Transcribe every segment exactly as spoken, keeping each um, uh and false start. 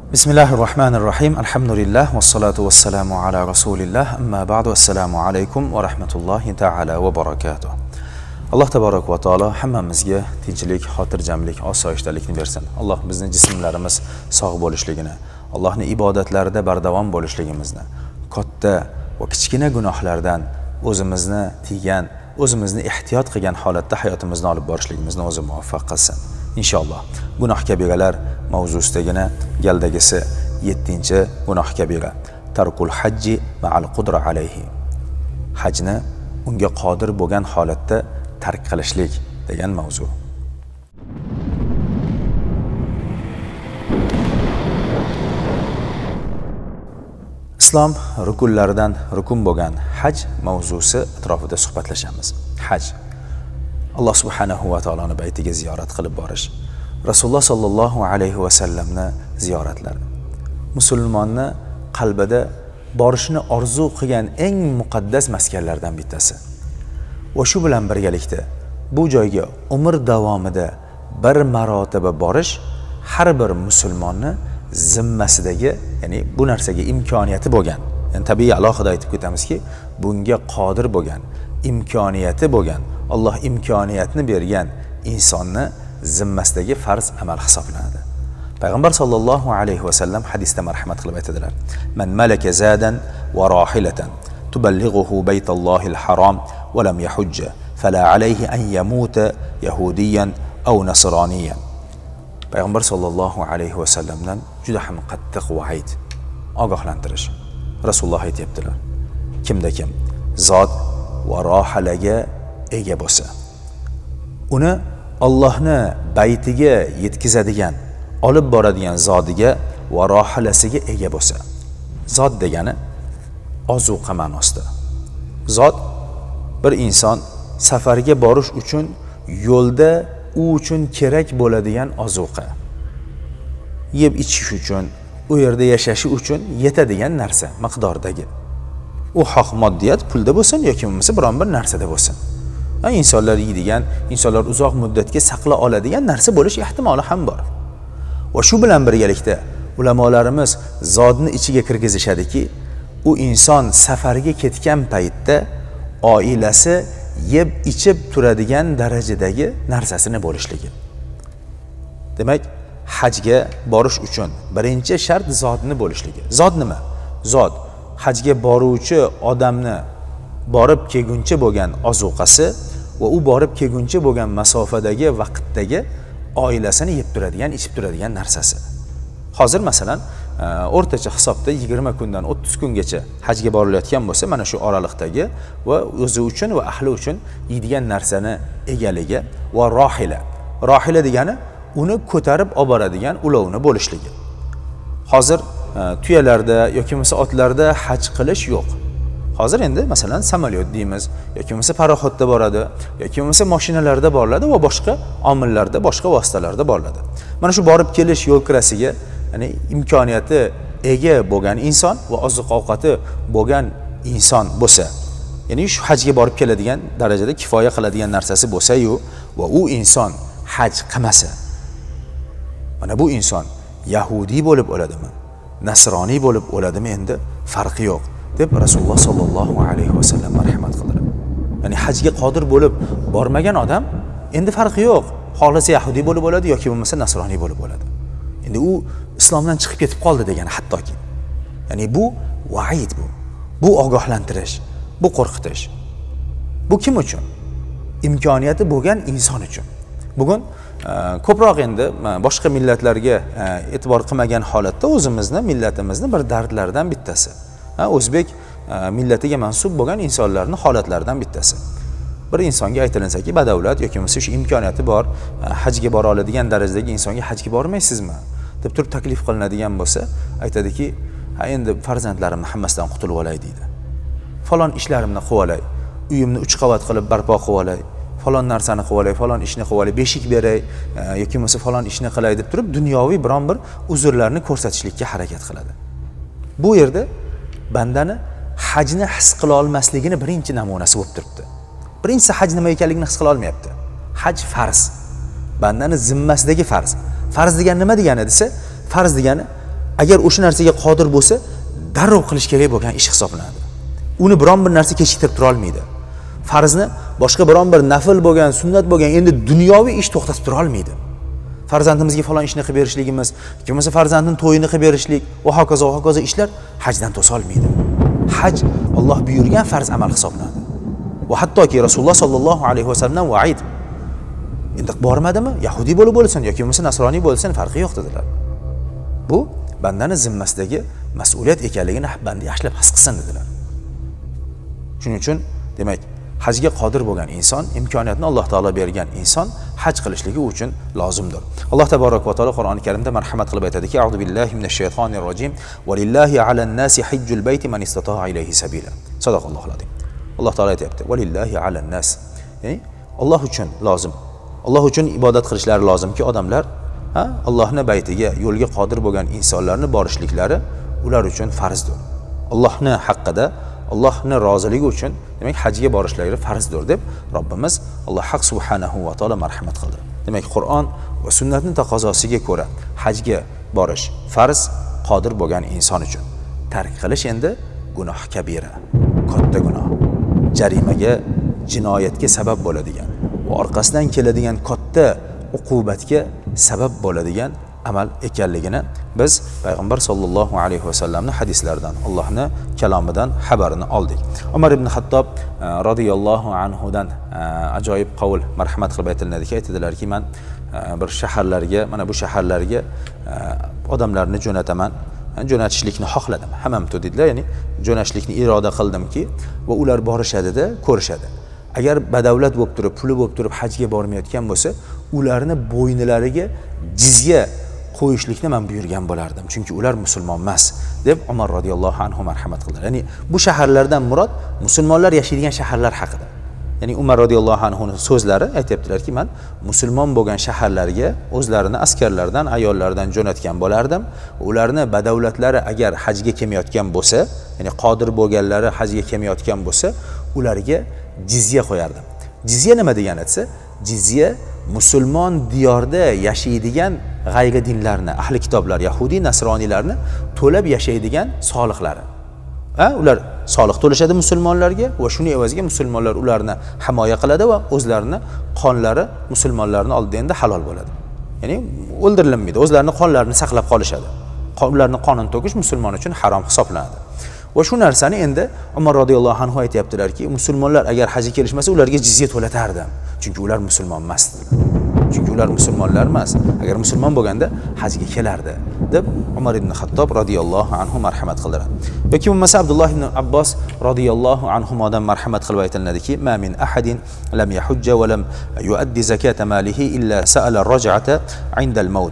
Bismillahirrahmanirrahim. Alhamdulillah vassalatu vassalamu ala rasulillah. Amma ba'du. Assalomu alaykum va rahmatullohi ta'ala va barakatuh. Alloh taborak va taolo hammamizga tinchlik, xotirjamlik, osoyishtalikni bersin. Alloh bizning jismlarimiz sog' bo'lishligini, Allohning ibodatlarida bardavom bo'lishligimizni, katta va kichkina gunohlardan o'zimizni tiygan, o'zimizni ehtiyot qilgan holatda hayotimizni olib borishligimizni o'zi muvaffaq qilsin. Inshaalloh. Gunoh kabiralar mavzusidagina galdagisi yettinchi gunoh kabira. Tarkul hajji ma'al qudra alayhi. Hajni unga qodir bo'lgan holatda tark qilishlik degan mavzu. Islom rukunlaridan rukun bo'lgan haj mavzusi atrofida suhbatlashamiz. Haj Alloh subhanahu va taoloning baytiga ziyorat qilib borish, Rasululloh sallallohu alayhi va sallamni ziyoratlari. Musulmonni qalbida borishni orzu qilgan eng muqaddas maskanlardan bittasi. Va shu bilan birgalikda bu joyga umr davomida bir marotaba borish har bir musulmonni zimmasidagi, ya'ni bu narsaga imkoniyati bo'lgan. Yani tabiiy alohida aytib ketamiz-ki, bunga qodir bo'lgan, imkoniyati bo'lgan, Alloh imkoniyatni bergan insonni zimmasidagi farz amal hisoblanadi. Payg'ambar sallallohu alayhi va sallam hadisda marhamat qilib aytadilar: "Man malaka zadan wa rahilatan tuballighuhu baytallohil harom wa lam yahujja fala alayhi an yamuta yahudiyan aw nasroniyan." Payg'ambar sallallohu alayhi va sallamdan juda ham qattiq va'id, ogohlantirish. Rasululloh aytibdilar: kimda kim zot va rohalaga ega bo'lsa, uni Allohni baytiga yetkazadigan, olib boradigan zodiga va rohalasiga ega bo'lsa. Zot degani ozuqa ma'nosida. Zot bir inson safarga borish uchun yo'lda u uchun kerak bo'ladigan ozuqa, yeb ichish uchun, u yerda yashashi uchun yetadigan narsa miqdordagi. U xoh moddiyat pulda bo'lsin yoki bo'lmasa biron bir narsada bo'lsin. İnsanlar yeydigan, insonlar uzoq muddatga saqla oladigan narsa bo'lish ehtimoli ham bor. Va shu bilan birgalikda ulamolarimiz zodni ichiga kirgizishadiki, u inson safarga ketgan paytda oilasi yeb ichib turadigan darajadagi narsasini bo'lishligi. Demak, hajga borish uchun birinchi shart zotni bo'lishligi. Zot nima? Zot hajga boruvchi odamni borib kelguncha bo'lgan ozuqasi va u borib kelguncha bo'lgan masofadagi vaqtdagi oilasini yeb turadigan, ichib turadigan narsasi. Hozir masalan, o'rtacha hisobda yigirma kundan o'ttiz kungacha hajga borilayotgan bo'lsa, mana shu oraliqdagi va o'zi uchun va ahli uchun yeydigan narsani egaligi va rohila. Rohila degani uni ko'tarib olib boradigan ulovni bo'lishligi. Hozir tuyalarda yoki bo'lmasa otlarda haj qilish yo'q. Hozir endi masalan samolyot deymiz, yoki bo'lmasa paraxodda boradi, yoki bo'lmasa mashinalarda boriladi va boshqa omillarda, boshqa vositalarda boriladi. Mana shu borib kelish yo'l kirasiga, ya'ni imkoniyati ega bo'lgan inson va oziq-ovqati bo'lgan inson bo'lsa, ya'ni shu hajga borib keladigan darajada kifoya qiladigan narsasi bo'lsa-yu va u inson haj qilmasa, mana bu inson yahudiy bo'lib o'ladimi, nasroniy bo'lib o'ladimi, endi farqi yo'q deb Rasululloh sallallohu alayhi va sallam marhamat qildilar. Ya'ni hajga qodir bo'lib bormagan odam endi farqi yo'q. Xohlasa yahudiy bo'lib bo'ladi yoki bo'lmasa nasroniy bo'lib bo'ladi. Endi u islomdan chiqib ketib qoldi degani hattoki. Ya'ni bu va'id bu. Bu ogohlantirish, bu qo'rqitish. Bu kim uchun? Imkoniyati bo'lgan inson uchun. Bugun ko'proq endi boshqa millatlarga e'tibor qilmagan holatda o'zimizni, millatimizni bir dardlaridan bittasi. O'zbek millatiga mansub bo'lgan insonlarning holatlaridan bittasi. Bir insonga aytilinsa-ki, badavlat yoki bo'lmasa shu imkoniyati bor, hajga bora oladigan darajadagi insonga hajga bormaysizmi deb turib taklif qilinadigan bo'lsa, aytadiki, "Ha, endi farzandlarimni hammasidan qutulib olay" deydi. "Falon ishlarimni qilib olay, uyimni uch qavat qilib barpo qilib olay, falon narsani qilib olay, falon ishni qilib olay, beshik beray yoki bo'lmasa falon ishni qilay" deb turib dunyoviy biron bir uzrlarni ko'rsatishlikka harakat qiladi. Bu yerda bandani hajni his qila olmasligini birinchi namunasi bo'lib turibdi. Birinchisi haj nima ekanligini his qila olmayapti. Haj farz. Bandani zimmasidagi farz. Farz degani nima degani desa, farz degani agar o'sha narsaga qodir bo'lsa, darrov qilish kerak bo'lgan ish hisoblanadi. Uni biron bir narsa kechiktirib tura olmaydi. Farzni boshqa biron bir nafl bo'lgan, sunnat bo'lgan, endi dunyoviy ish to'xtatib tura olmaydi. Farzandimizga falon ishni qilib berishligimiz, kimsa farzandning to'yini qilib berishlik va hokazo va hokazo ishlar hajdan to'sa olmaydi. Haj Alloh buyurgan farz amal hisoblanadi. Va hattoki Rasululloh sallallohu alayhi vasallam va'id. Endi bormadimi? Yahudi bo'lib bo'lsin yoki bo'lmasa nasroniy bo'lsin farqi yo'q dedilar. Bu bandani zimmasidagi mas'uliyat ekanligini banda yaxshilab his qilsin dedilar. Shuning uchun demak, hajga qodir bo'lgan inson, imkoniyatni Alloh taolo bergan inson haj qilishligi uchun lozimdir. Alloh taborak va taolo Qur'oni Karimda marhamat qilib aytadiki: "A'udhu billahi minash shaytonir rojim. Walillahi 'alan-nasi hajjul bayti man istata'a ilayhi sabila." Sadaqallohul azim. Alloh taolo aytayapti: "Walillahi 'alan-nas." Ya'ni Alloh uchun lozim. Alloh uchun ibodat qilishlari lozimki, odamlar ha, Allohning baytiga, yo'lga qodir bo'lgan insonlarni borishliklari ular uchun farzdir. Allohning haqqida, Allohning roziligi uchun demak hajga borishlari farzdir deb Robbimiz Alloh haq subhanahu va taolo marhamat qildi. Demak, Qur'on va sunnatning taqozosiga ko'ra hajga borish farz qodir bo'lgan inson uchun. Tark qilish endi gunoh kabira, katta gunoh. Jarimaga, jinoyatga sabab bo'ladigan va orqasidan keladigan katta uqubatga sabab bo'ladigan amal ekanligini biz payg'ambar sollallohu alayhi vasallamning hadislaridan, Allohning kalomidan xabarini oldik. Umar ibn Hattob radhiyallohu anhu dan ajoyib qavl marhamat qilib aytiladiki, aytadilarki, men bir shaharlarga, mana bu shaharlarga odamlarni jo'nataman, jo'natishlikni xohladim. Hammamtu dedilar, ya'ni jo'natishlikni iroda qildimki, va ular borishadi-da, ko'rishadi. Agar badavlat bo'lib turib, puli bo'lib turib hajga bormayotgan bo'lsa, ularni bo'ynilariga jizya qo'yishlikni men buyurgan bo'lardim. Chunki ular musulmon emas, deb Umar radhiyallohu anhu marhamat qildilar. Ya'ni bu shaharlardan murod musulmonlar yashaydigan shaharlar haqida. Ya'ni Umar radhiyallohu anhuning so'zlari aytibdilarki, men musulmon bo'lgan shaharlarga o'zlarini askarlardan, ayollardan jo'natgan bo'lardim. Ularni badavlatlari agar hajga kelmayotgan bo'lsa, ya'ni qodir bo'lganlari hajga kelmayotgan bo'lsa, ularga jizya qo'yardim. Jizya nima degani desa, jizya musulmon diyorda yashaydigan g'ayri dinlarni, ahli kitoblar, yahudi, nasroniylarni to'lab yashaydigan solihlari. Ha, ular soliq to'lashadi musulmonlarga va shuni evaziga musulmonlar ularni himoya qiladi va o'zlarini qonlari musulmonlarning oldida halol bo'ladi. Ya'ni o'ldirilmaydi, o'zlarining qonlarini saqlab qolishadi. Ularning qonini to'kish musulmon uchun harom hisoblanadi. Va shu narsani endi Umar radhiyallohu anhu aytayaptilarki, musulmonlar agar hajga kelishmasa ularga jizya to'latardi. Chunki ular musulmon emas. Chunki ular musulmonlar emas. Agar musulmon bo'lganda hajga kelardi, deb Umar ibn Hattob radhiyallohu anhu marhamat qildilar. Yoki bo'lmasa Abdulloh ibn Abbos radhiyallohu anhudan marhamat qilib aytiladiki, "Ma min ahadin lam yahujja va lam yuaddi zakata malihi illa sa'ala ar-raj'ata 'inda al-maut."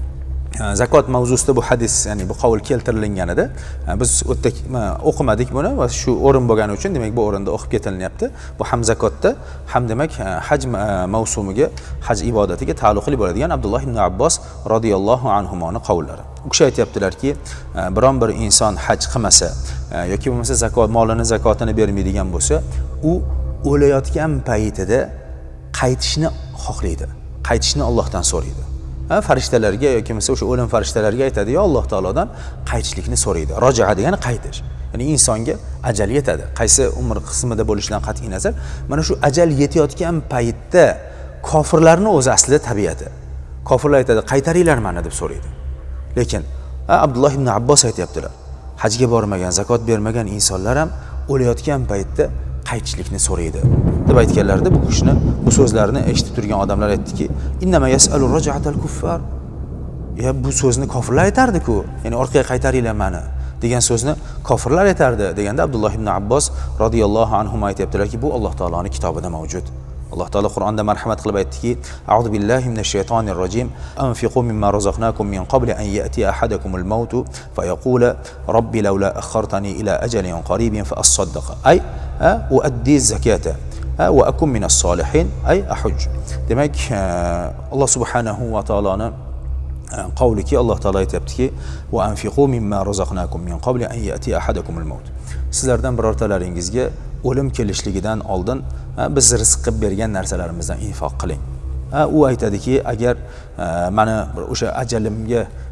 Zakot mavzusida bu hadis, ya'ni bu qavl keltirilganida biz o'tdik o'qimadik buni va shu o'rin bo'lgani uchun demak bu o'rinda o'qib ketilyapti. Bu ham zakotda, ham demak haj mavsumiga, haj ibodatiga taalluqli bo'ladigan Abdulloh ibn Abbos radhiyallohu anhuning qavllari. U kishi aytibdilarki, biron bir inson haj qilmasa yoki bo'lmasa zakot molini zakotini bermaydigan bo'lsa, u o'layotgan paytida qaytishni xohlaydi. Qaytishni Allohdan so'raydi. Farishtalarga yoki bo'lmasa o'sha o'lim farishtalariga aytadi, "Ya Alloh taolodan qaytishlikni so'raydi." Roja'a degani qaytish. Ya'ni insonga ajal yetadi. Qaysi umr qismida bo'lishidan qat'iy nazar, mana shu ajal yetayotgan paytda kofirlarning o'zi aslida tabiati. Kofirlar aytadi, "Qaytaringlar meni" deb so'raydi. Lekin Abdulloh ibn Abbos aytayaptilar, hajga bormagan, zakot bermagan insonlar ham o'layotgan paytda qaytishlikni so'raydi deb aytganlarida, bu kishini bu so'zlarini eshitib turgan odamlar aytdiki, "Innama yas'alu raj'atal kuffar." Ya bu so'zni kofirlar aytardi-ku, ya'ni orqaga qaytaringlar meni degan so'zni kofirlar aytardi deganda Abdulloh ibn Abbos radhiyallohu anhu aytibdilarki, bu Alloh taoloning kitobida mavjud. Alloh taolo Qur'onda marhamat qilib aytdiki, "A'udhu billahi minash shaytonir rojim. Anfiqu mimma razaqnakum min qabli an ya'tiya ahadakumul maut fa yaqula robbi lawla akhartani ila ajalin qaribin fa asaddaqa." Ay uaddi zakata va akum minas solihin, ay ahuj. Demak, Alloh subhanahu va taoloning qavliki, Alloh taolo aytibdiki, "Va anfiqu mimma razaqnakum min qabli an ya'tiya ahadakumul maut." Sizlardan birortalaringizga o'lim kelishligidan oldin biz rizq qilib bergan narsalarimizdan infoq qiling. U aytadiki, agar meni o'sha ajalimga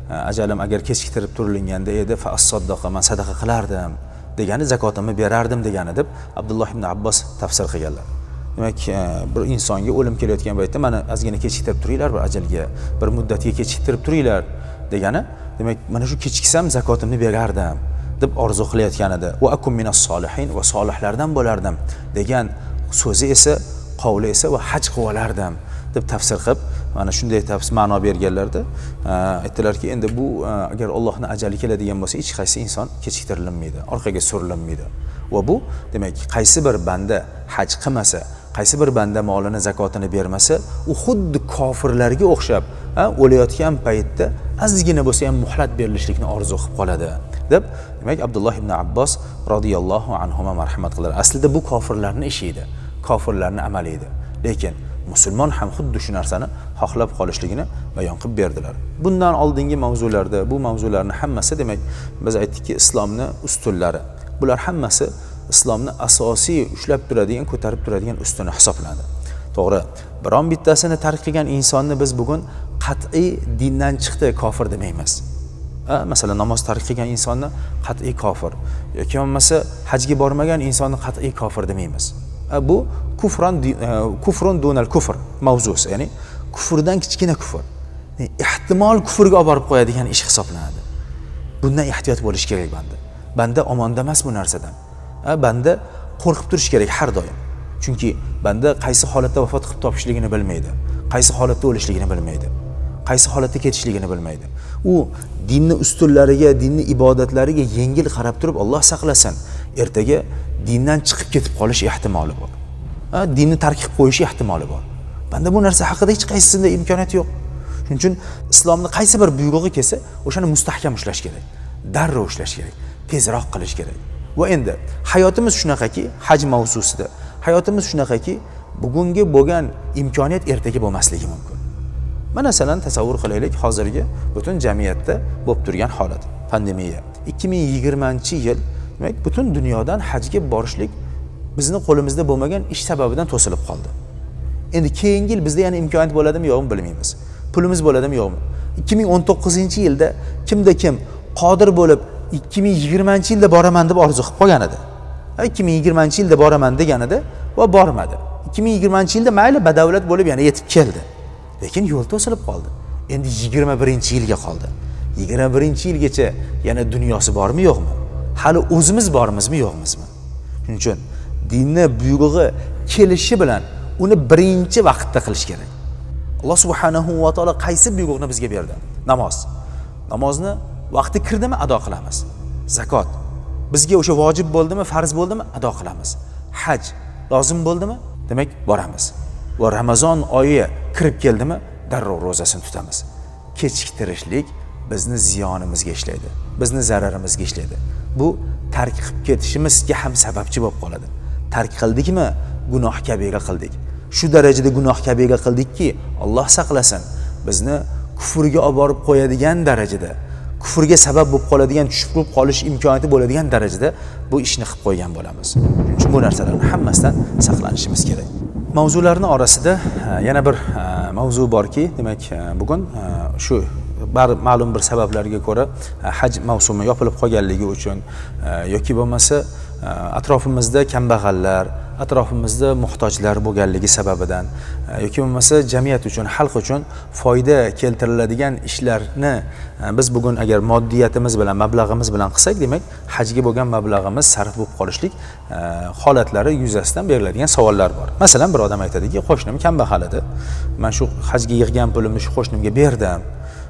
ajalim agar kechiktirib turilganda edi fa as-saddaqa, man sadaqa qilardim degani zakotimni berardim degani deb Abdulloh ibn Abbos tafsir qilganlar. Demak, bir insonga o'lim kelayotgan paytda mana ozgina kechiktirib turinglar, bir ajalga, bir muddatga kechiktirib turinglar degani, demak, mana shu kechiksam zakotimni berardim deb orzu qilayotgan edi. Va akum minas solihin, va solihlardan bo'lardim degan so'zi esa, qavli esa va haj qilib olardim deb tafsir qilib, mana shunday tafsir ma'no berganlarda aytdilarki, endi bu agar Allohning ajali keladigan bo'lsa, hech qaysi inson kechiktirilmaydi, orqaga surilmaydi. Va bu demak, qaysi bir banda haj qilmasa, qaysi bir banda molini zakotini bermasa, u xuddi kofirlarga o'xshab, o'layotgan paytda ozgina bo'lsa ham muhlat berilishlikni orzu qilib qoladi deb, demak, Abdulloh ibn Abbos radhiyallohu anhuma marhamat qildilar. Aslida bu kofirlarning ishi edi, kofirlarning amali edi. Lekin musulmon ham xuddi shu narsani xohlab qolishligini bayon qilib berdilar. Bundan oldingi mavzularda bu mavzularning hammasi, demak, biz aytdikki, islomning ustunlari. Bular hammasi islomni asosiy ushlab turadigan, ko'tarib turadigan ustuni hisoblanadi. To'g'ri, biron bittasini tark qilgan insonni biz bugun qat'iy dindan chiqdi, kofir demaymiz. Masalan, namoz tark qilgan insonni qat'iy kofir yoki bo'lmasa hajga bormagan insonni qat'iy kofir demaymiz. Bu kufron kufrun dunal kufr mavzusi, ya'ni kufrdan kichkina kufr. Ehtimol kufrga olib borib qo'yadigan ish hisoblanadi. Bundan ehtiyot bo'lish kerak banda. Banda omonda emas bu narsadan. Banda qo'rqib turish kerak har doim. Chunki banda qaysi holatda vafot qilib topishligini bilmaydi, qaysi holatda o'lishligini bilmaydi, qaysi holatda ketishligini bilmaydi. U dinni ustunlariga, dinni ibodatlariga yengil qarab turib, Alloh saqlasin, ertaga dindan chiqib ketib qolish ehtimoli bor. Ha, dinni tark qilib qo'yish ehtimoli bor. Banda bu narsa haqida hech qaysisida imkoniyat yo'q. Shuning uchun islomni qaysi bir buyrug'i kelsa, o'shani mustahkam ushlash kerak, darrov ushlash kerak, tezroq qilish kerak. Va endi hayotimiz shunaqaki, haj mavzusida hayotimiz shunaqaki, bugungi bo'lgan imkoniyat ertaga bo'lmasligi mumkin. Mana masalan tasavvur qilaylik, hozirgi butun jamiyatda bo'lib turgan holat, pandemiya. ikki ming yigirmanchi yil, demak, butun dunyodan hajga borishlik bizni qo'limizda bo'lmagan ish sababidan to'silib qoldi. Endi keyingi yil bizda yana imkoniyat bo'ladimi, yo'qmi bilmaymiz. Pulimiz bo'ladimi, yo'qmi? ikki ming o'n to'qqizinchi yilda kimda kim qodir bo'lib ikki ming yigirmanchi yilda boraman deb orzu qilib qolgan edi. ikki ming yigirmanchi yilda boraman deganida va bormadi. ikki ming yigirmanchi yilda mayli badavlat bo'lib yana yetib keldi. Lekin yo'l to'silib qoldi. Endi yigirma birinchi yilga qoldi. yigirma birinchi yilgacha yana dunyosi bormi, yo'qmi? Hali o'zimiz bormizmi, yo'qmizmi? Shuning uchun dinni buyrug'i kelishi bilan uni birinchi vaqtda qilish kerak. Alloh subhanahu va taolo qaysi buyruqni bizga berdi? Namoz. Namozni vaqti kirdimi, ado qilamiz. Zakot bizga o'sha vojib bo'ldimi, farz bo'ldimi, ado qilamiz. Haj lozim bo'ldimi, demak boramiz. Va Ramazon oyi kirib keldimi, darrov ro'zasini tutamiz. Kechiktirishlik bizni ziyonimizga ishlaydi, bizni zararimizga ishlaydi. Bu tark qilib ketishimizga ham sababchi bo'lib qoladi. Tark qildikmi, gunoh kabira qildik. Shu darajada gunoh kabira qildikki, Alloh saqlasin, bizni kufrga olib borib qo'yadigan darajada, kufrga sabab bo'lib qoladigan, tushib qolish imkoniyati bo'ladigan darajada bu ishni qilib qo'ygan bo'lamiz. Chunki bu narsalarning hammasidan saqlanishimiz kerak. Mavzularning orasida yana bir mavzu borki, demak, bugun shu ma'lum bir sabablarga ko'ra haj mavsumi yopilib qolganligi uchun yoki bo'lmasa atrofimizda kambag'allar, atrofimizda muhtojlar bo'lganligi sababidan yoki bo'lmasa jamiyat uchun, xalq uchun foyda keltiriladigan ishlarni biz bugun agar moddiyatimiz bilan, mablag'imiz bilan qilsak, demak, hajga bo'lgan mablag'imiz sarf bo'lib qolishlik holatlari yuzasidan beriladigan savollar bor. Masalan, bir odam aytadiki, qo'shnim kambag'al edi. Men shu hajga yig'gan pulimni shu qo'shnimga berdim.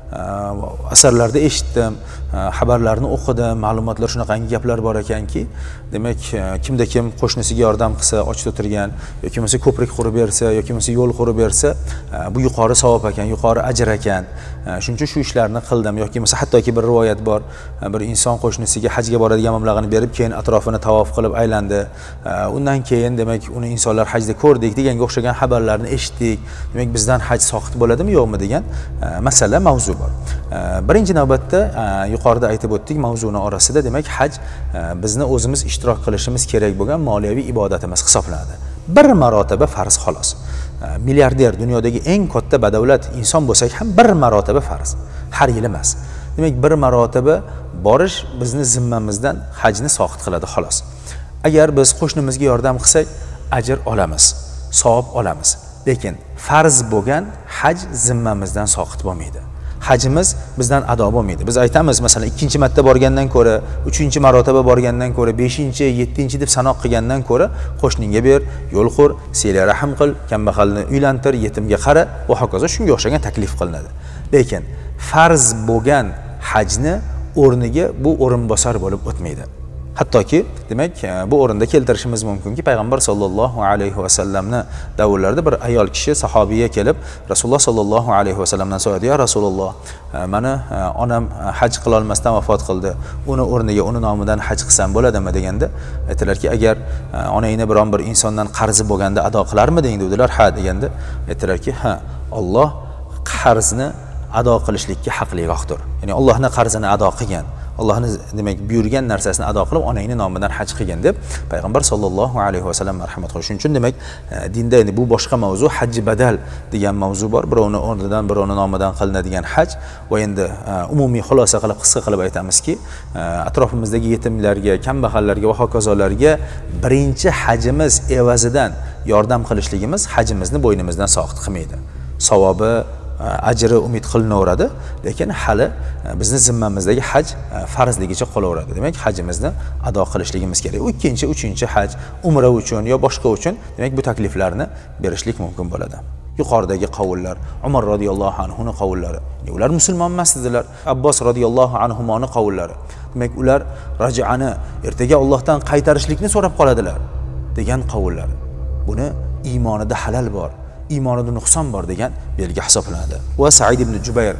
Asarlarda eshitdim, xabarlarni o'qidim, ma'lumotlar shunaqangi gaplar bor ekanki, demak, kimda kim qo'shnisiga yordam qilsa, ochda o'tirgan yoki bo'lmasa ko'prik qurib bersa yoki bo'lmasa yo'l qurib bersa, bu yuqori savob ekan, yuqori ajr ekan. Shuning uchun shu ishlarni qildim yoki bo'lmasa hattoki bir rivoyat bor, bir inson qo'shnisiga hajga boradigan mablag'ini berib, keyin atrofini tavof qilib aylandi. Undan keyin demak, uni insonlar hajda ko'rdik deganga o'xshagan xabarlarni eshitdik. Demak, bizdan haj soqit bo'ladimi, yo'qmi degan masala, mavzu bor. Birinchi navbatda yuqorida aytib o'tdik, mavzuning orasida demak, haj bizni o'zimiz ishtirok qilishimiz kerak bo'lgan moliyaviy ibodatimiz hisoblanadi. Bir marotaba farz xolos. Milliarder, dunyodagi eng katta badavlat inson bo'lsak ham bir marotaba farz. Har yil emas. Demak, bir marotaba borish bizni zimmamizdan hajni soqit qiladi xolos. Agar biz qo'shnimizga yordam qilsak, ajr olamiz, savob olamiz. Lekin farz bo'lgan haj zimmamizdan soqit bo'lmaydi. Hajimiz bizdan ado bo'lmaydi. Biz aytamiz, masalan, ikkinchi marta borgandan ko'ra, uchinchi marotaba borgandan ko'ra, beshinchi, yettinchi deb sanoq qilgandan ko'ra, qo'shningga ber, yo'l qur, siyla rahim qil, kambag'alni uylantir, yetimga qara va hokazo shunga o'xshagan taklif qilinadi. Lekin farz bo'lgan hajni o'rniga bu o'rinbosar bo'lib o'tmaydi. Hattoki, demak, bu o'rinda keltirishimiz mumkinki, payg'ambar sollallohu alayhi vasallamni davrlarida bir ayol kishi sahobiya kelib, Rasululloh sollallohu alayhi vasallamdan so'radi: "Ya Rasululloh, meni onam haj qila olmasdan vafot qildi. Uni o'rniga uni nomidan haj qilsam bo'ladimi?" deganda, aytdilarki, "Agar onangni biron bir insondan qarzi bo'lganda ado qilarmiding?" dedilar. "Ha" deganda, aytdilarki, "Ha, Alloh qarzni ado qilishlikka haqliroqdir." Ya'ni Allohning qarzini ado qilgan, Allohning demak buyurgan narsasini ado qilib, onangni nomidan haj qilgan deb payg'ambar sollallohu alayhi vasallam marhamat qildi. Shuning uchun demak, dinda endi bu boshqa mavzu, hajji badal degan mavzu bor. Birovni o'rnidan, birovni nomidan qilinadigan haj va endi umumiy xulosa qilib, qisqa qilib aytamizki, atrofimizdagi yetimlarga, kambag'allarga va hokazolarga birinchi hajimiz evazidan yordam qilishligimiz hajimizni bo'ynimizdan soqit qilmaydi. Savobi, ajri umid qilinaveradi, lekin hali bizni zimmamizdagi haj farzligicha qolaveradi. Demak, hajimizni ado qilishligimiz kerak. ikkinchi, uchinchi haj, umra uchun yo boshqa uchun demak bu takliflarni berishlik mumkin bo'ladi. Yuqoridagi qavullar, Umar radhiyallohu anhu ning qavullari. Ular musulmon emas edilar. Abbos radhiyallohu anhu ning qavullari. Demak, ular raj'ani ertaga Allohdan qaytarishlikni so'rab qoladilar degan qavullar. Buni iymonida halal bor, iymonida nuqson bor degan belgi hisoblanadi. Va Said ibn Jubayr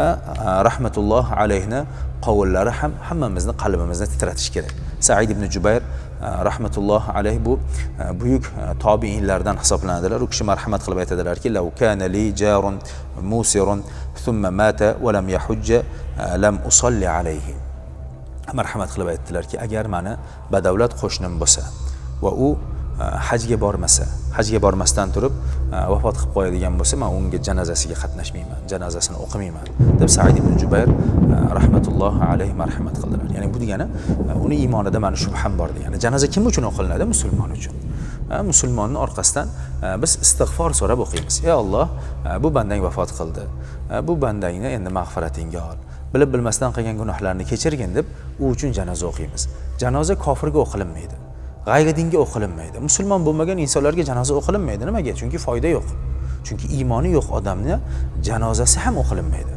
rahmatullohi alayhi qavullari ham hammamizni qalbimizni titratish kerak. Said ibn Jubayr rahmatullohi alayhi bu buyuk tobiinlardan hisoblanadilar. U kishi marhamat qilib aytadilarki, "Law kana li jarun musirun thumma mata wa lam yahujja lam usalli alayhi." Marhamat qilib aytdilarki, agar meni badavlat qo'shnim bo'lsa va u hajga bormasa, hajga bormasdan turib vafot qilib qo'yadigan bo'lsa, men unga janozasiga qatnashmayman, janozasini o'qimayman deb Said ibn Jubayr rahmatullohi alayhi marhamat qildilar. Ya'ni bu degani uni iymonida meni shubham bor degani. Janoza kim uchun o'qilinadi? Musulmon uchun. Musulmonning orqasidan biz istig'for so'rab o'qiymiz. Ey Alloh, bu bandang vafot qildi. Bu bandangni endi mag'firatingga ol. Bilib bilmasdan qilgan gunohlarni kechirgin deb u uchun janoza o'qiymiz. Janoza kofirga o'qilinmaydi. G'ayri dinga o'qilinmaydi. Musulmon bo'lmagan insonlarga janoza o'qilinmaydi. Nimaga? Chunki foyda yo'q. Chunki iymoni yo'q odamni janozasi ham o'qilinmaydi.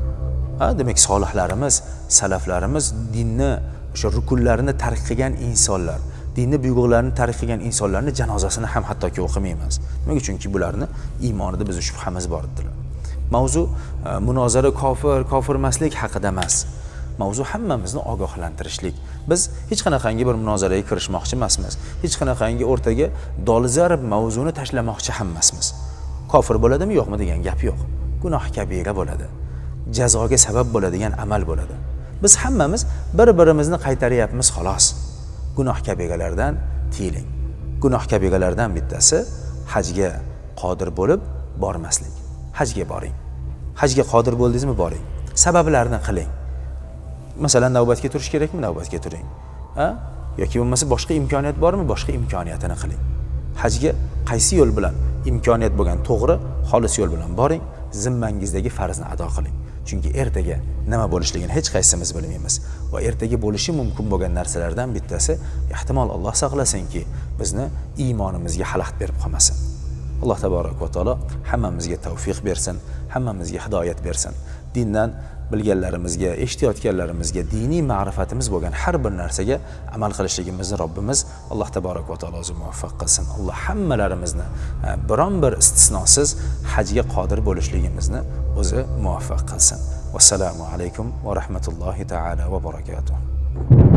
Ha, demak solihlarimiz, salaflarimiz dinni, o'sha rukunlarini tark qilgan insonlar, dinni buyruqlarini tark qilgan insonlarni janozasini ham hattoki o'qimaymiz. Nimaga? Chunki bularni iymonida bizning shubhamiz bor dedilar. Mavzu munozara kofir, kofir emaslik haqida emas. Mavzu hammamizni ogohlantirishlik. Biz hech qanaqangi bir munozaraga kirishmoqchi emasmiz. Hech qanaqangi o'rtaga dolzarb mavzuni tashlamoqchi ham emasmiz. Kofir bo'ladimi, yo'qmi degan gap yo'q. Gunoh kabira bo'ladi. Jazoga sabab bo'ladigan amal bo'ladi. Biz hammamiz bir-birimizni qaytaryapmiz xolos. Gunoh kabiralardan tiyiling. Gunoh kabiralardan bittasi hajga qodir bo'lib bormaslik. Hajga boring. Hajga qodir bo'ldingizmi, boring. Sabablarni qiling. Masalan, navbatga turish kerakmi? Navbatga turing. Ha? Yoki bo'lmasa boshqa imkoniyat bormi? Boshqa imkoniyatini qiling. Hajga qaysi yo'l bilan imkoniyat bo'lgan to'g'ri, xolis yo'l bilan boring, zimmangizdagi farzni ado qiling. Chunki ertaga nima bo'lishligini hech qaysimiz bilmaymiz va ertaga bo'lishi mumkin bo'lgan narsalardan bittasi ehtimol Alloh saqlasinki, bizni iymonimizga xalaqit berib qolmasin. Alloh taborak va taolo hammamizga tavfiq bersin, hammamizga hidoyat bersin. Dindan bilganlarimizga, eshitayotganlarimizga, diniy ma'rifatimiz bo'lgan har bir narsaga amal qilishligimizni Robbimiz Alloh taborak va taolo o'zi muvaffaq qilsin. Alloh hammalarimizni biron bir istisnosiz hajga qodir bo'lishligimizni o'zi muvaffaq qilsin. Vassalomu alaykum va rahmatullohi taala va barakatuh.